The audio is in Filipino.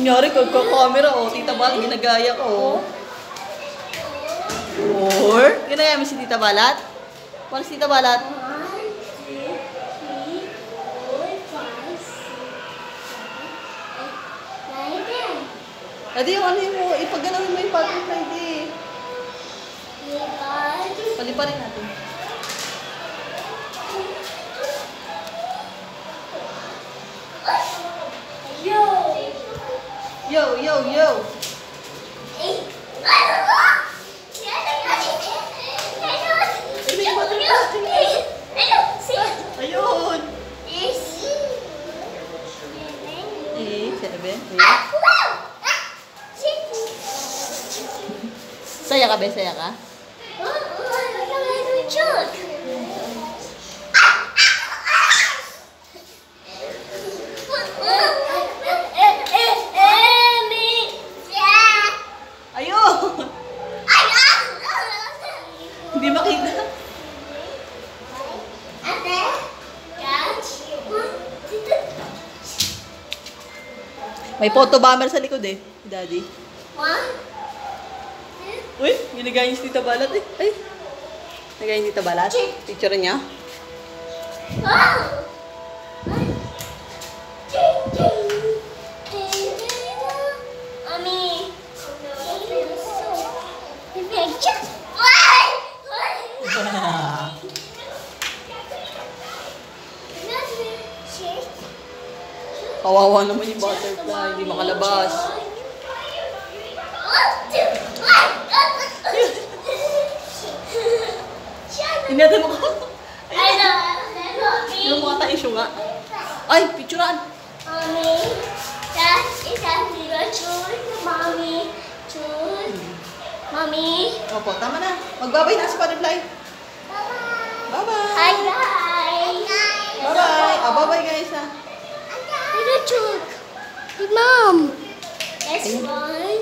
Kunyari, kagka-camera, oh. Tita Balat, ginagaya ko, oh. Or, ginagaya mo si Tita Balat? Paano si Tita Balat? 1, 2, 3, 4, 5, 6, 7, 8, 9, 10. Adi, yung ano mo, ipagganawin mo yung butterfly, di. Paliparin natin. Yo! Yo, yo, yo! Ayun! 7, 8. Saya ka, be? Saya ka? Ayun! Hindi makita. May photo bomber sa likod eh, Daddy. Uy, ginagaya niya si Tita Balat eh. Ay! Ginagaya niya si Tita Balat. Picture niya. Kawawa naman yung butterfly, hindi makalabas. Hinatan mo ko. Yung mga tayo nga. Ay, picturean. Mommy, that is a little chun. Mommy, chun. Mommy. Opo, tama na. Magbabay na si butterfly. Bye-bye. Hi, guys. Bye-bye. Oh, bye-bye guys ha. Little chun. Hey, Mom. That's one.